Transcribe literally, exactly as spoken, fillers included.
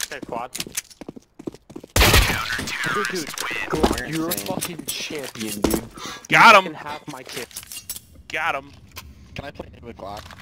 Okay, quad. Dude, dude, Glock, you're a fucking champion, dude. Got him. You can have my kit. Got him. Can I play with Glock?